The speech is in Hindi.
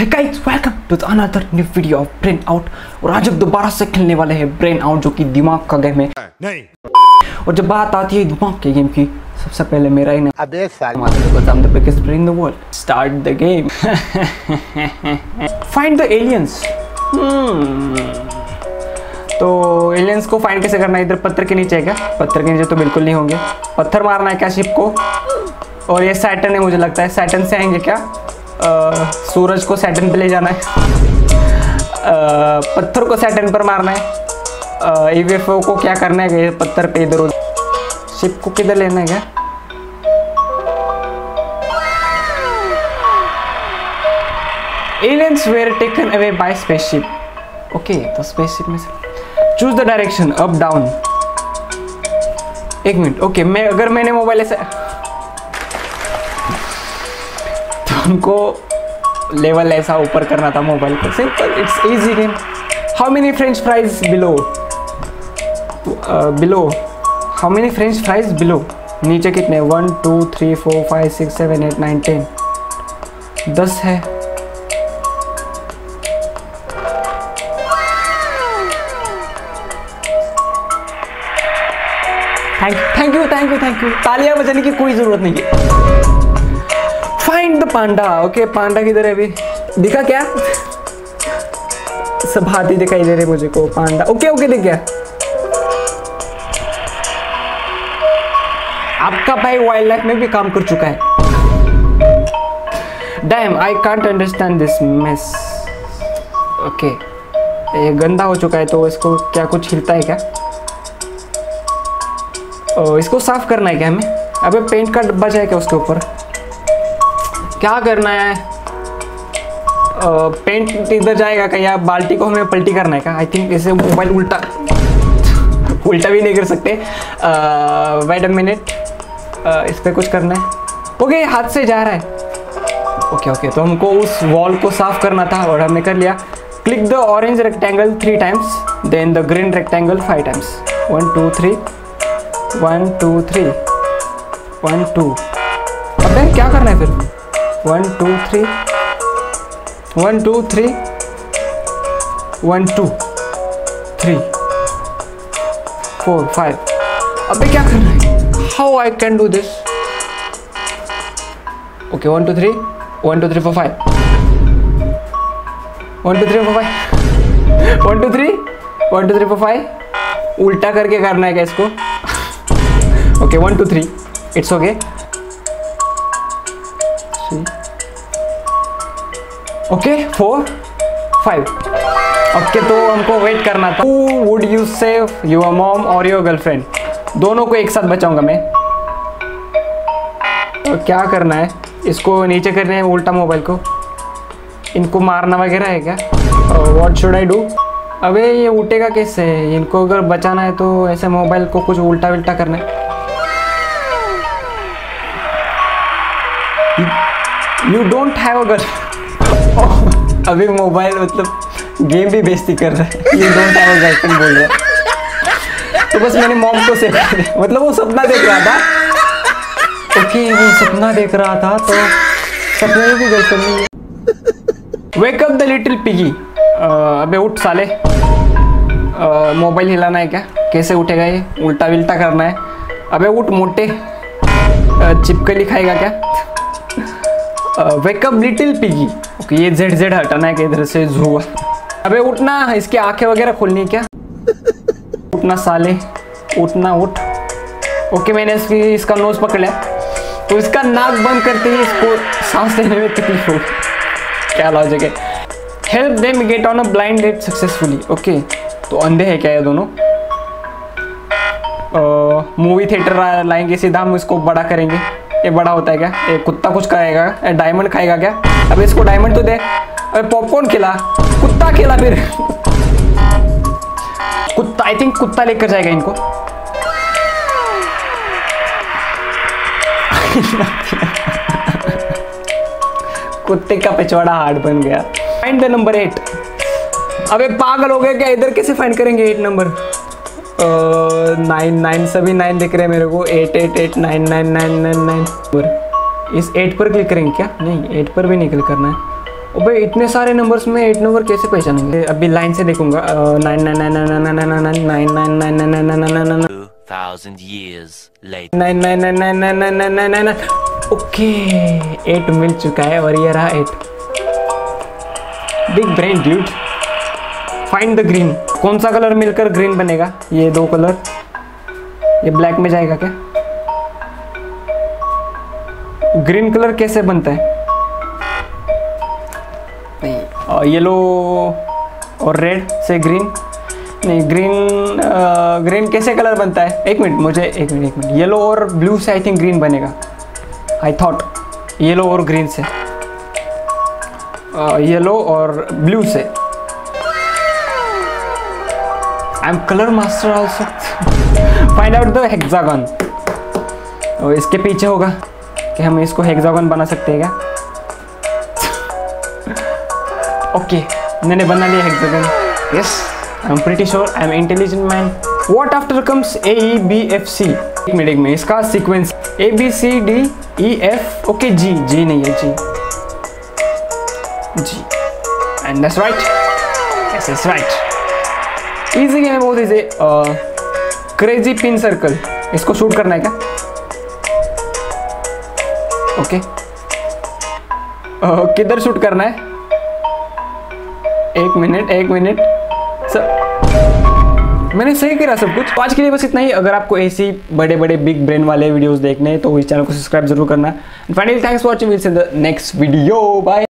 Hey guys, welcome to the another new video of Brain Out। और आज हम दोबारा से खेलने वाले हैं ब्रेन आउट, जो कि दिमाग का गेम है। नहीं। और जब बात आती है दिमाग के गेम की, सबसे पहले मेरा ही नाम अबे साल because I'm the biggest brain in the world। Start the game। Find the aliens। तो एलियंस को फाइंड कैसे करना है? इधर पत्थर के नीचे है क्या? पत्थर के नीचे तो बिल्कुल नहीं होंगे। पत्थर मारना है क्या शिप को? और ये सैटर्न है, मुझे लगता है सैटर्न से आएंगे क्या? सूरज को सैटर्न पे ले जाना है। पत्थर को सैटर्न पर मारना है। ईवीएफओ को क्या करना है? पत्थर पे इधर उधर। शिप को किधर लेना है क्या? Aliens were taken away by spaceship. Okay, तो स्पेसशिप में से choose the direction, up down. एक मिनट, ओके अगर मैंने मोबाइल ऐसे तो उनको लेवल ऐसा ऊपर करना था मोबाइल को। Simple, it's easy game. How many French fries below how many French fries below? नीचे कितने? 1 2 3 4 5 6 7 8 9 10 10 है। Thank you. तालियां बजाने की कोई जरूरत नहीं है। Find the panda. Okay, panda किधर है अभी? दिखा क्या? सब हाथी दिखाई दे रहे मुझे को। पांडा ओके दिख गया। आपका भाई वाइल्ड लाइफ में भी काम कर चुका है। Damn, I can't understand this mess. Okay, ये गंदा हो चुका है तो इसको क्या कुछ हिलता है क्या? इसको साफ करना है क्या हमें? अबे पेंट का डब्बा जाए क्या उसके ऊपर? क्या करना है? पेंट इधर जाएगा क्या? या बाल्टी को हमें पलटी करना है क्या? आई थिंक इसे मोबाइल उल्टा भी नहीं कर सकते। वेट अ मिनट, इस पे कुछ करना है। ओके, हाथ से जा रहा है। ओके, तो हमको उस वॉल को साफ करना था और हमने कर लिया। Click the orange rectangle 3 times, then the green rectangle 5 times. 1 2 3 1 2 3 1 2। अबे क्या करना है फिर? 1 2 3 1 2 3 1 2 3 4 5। अबे क्या करना है? How I can do this? Okay, 1 2 3 1 2 3 4 5 1 2 3 4 5 1 2 3 1 2 3 4 5। उल्टा करके करना है क्या इसको? Okay, 1 2 3, it's okay. Okay, 4 5। Okay, तो हमको वेट करना था। Who would you save, your mom or your girlfriend? दोनों को एक साथ बचाऊंगा मैं। तो क्या करना है? इसको नीचे करना है उल्टा मोबाइल को। इनको मारना वगैरह है क्या? What should I do? अबे ये उठेगा कैसे? इनको अगर बचाना है तो ऐसे मोबाइल को कुछ उल्टा विल्टा करना है। You don't have a girlfriend। अभी मोबाइल मतलब गेम भी बेइज्जती कर रहा है। You don't have a girlfriend बोल रहा है। तो बस मैंने मॉम को सेव कर दिया। मतलब वो सपना देख रहा था। ओके, वो सपना देख रहा था तो सपने में भी गर्लफ्रेंड नहीं है। Wake up the little piggy. अबे उठ साले। मोबाइल हिलाना है क्या? कैसे उठेगा ये? उल्टा विल्टा करना है। अबे उठ मोटे। चिपकली खाएगा क्या? Wake up little piggy. ओके, ये जेड हटाना है कि इधर से जुआ। अबे उठना, इसकी आंखें वगैरह खोलनी है क्या? उठना साले, उठना उठ। ओके, मैंने इसका नोज पकड़ लिया तो इसका नाक बंद करते ही इसको सांस लेने में तकलीफ हो। क्या लॉजिक है? Help them get on a blind date successfully. Okay, तो अंधे है क्या ये दोनों? मूवी थिएटर लाएंगे सीधा, हम इसको बड़ा करेंगे। ये बड़ा होता है क्या? ये कुत्ता कुछ खाएगा? डायमंड खाएगा क्या? अब इसको डायमंड तो दे। अबे पॉपकॉर्न खिला, कुत्ता खिला फिर। कुत्ता, आई थिंक कुत्ता लेकर जाएगा इनको। कुत्ते का पिछवाड़ा हार्ड बन गया। Find the number 8। अबे पागल हो गए क्या? इधर कैसे फाइंड करेंगे 8 नंबर? 9 सभी 9 दिख रहे हैं मेरे को। 8 8 8 9 9 9 9 9। इस 8 पर क्लिक करेंगे क्या? नहीं, 8 पर भी नहीं क्लिक करना है। अबे इतने सारे नंबर्स में 8 नंबर कैसे पहचानेंगे? अभी लाइन से देखूंगा। 99999999999999999 ओके 8 मिल चुका है और ये रहा 8। Big brain dude. Find the green. कौन सा कलर मिलकर ग्रीन बनेगा? ये 2 कलर। ये ब्लैक में जाएगा क्या? ग्रीन कलर कैसे बनता है? नहीं। येलो और रेड से ग्रीन नहीं। ग्रीन कैसे कलर बनता है? एक मिनट। येलो और ब्लू से आई थिंक ग्रीन बनेगा। आई थॉट येलो और ग्रीन से, येलो और ब्लू से। I am colour master also. Find out the hexagon. और इसके पीछे होगा कि हम इसको हेक्सागन बना सकते हैं क्या? ओके मैंने बना लिया hexagon. Yes I am pretty sure I am intelligent man. What after comes AEBFC? एक मिनट इसका सीक्वेंस ABCDEF। ओके जी नहीं है G and that's right. Yes that's right. Easy है, बहुत इजी। क्रेजी पिन सर्कल, इसको शूट करना है क्या? ओके किधर शूट करना है? एक मिनट सर मैंने सही करा सब कुछ। तो आज के लिए बस इतना ही। अगर आपको ऐसी बड़े बिग ब्रेन वाले वीडियोस देखने हैं तो इस चैनल को सब्सक्राइब जरूर करना। Finally thanks for watching. Will see in the next video. Bye.